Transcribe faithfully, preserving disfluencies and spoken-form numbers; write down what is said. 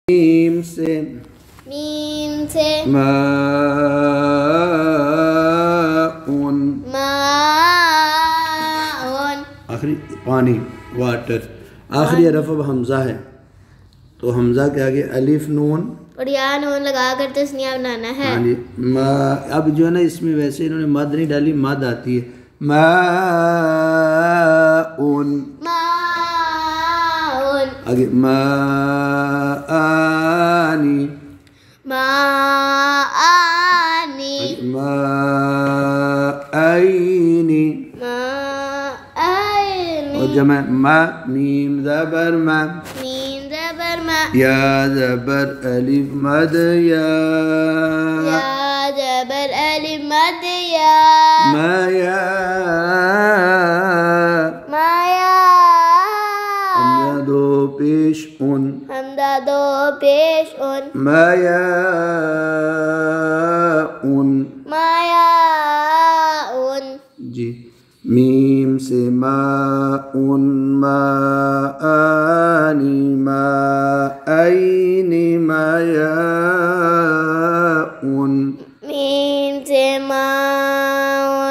میم سے میم سے ماءن ماءن آخری پانی واٹر. آخری حرف اب حمزہ ہے تو حمزہ کے آگے الف نون اور یا نون لگا کر تسنیہ بنانا ہے. ہاں جی. اب جو ہے نا اس میں ویسے انہوں نے مد نہیں ڈالی, مد آتی ہے ماءن ماءن آگے ماءانی ماءانی ماءینی ماءینی اور جمع ما میم زبر ما میم زبر ما یا زبر الف مد یا یا زبر الف مد یا ما یا مایا حمزہ دو پیش ان حمزہ دو پیش ان ما یا ان مایا ان جی. میم سے ماءن ماءانی ماءینی مایاءن میم سے ماء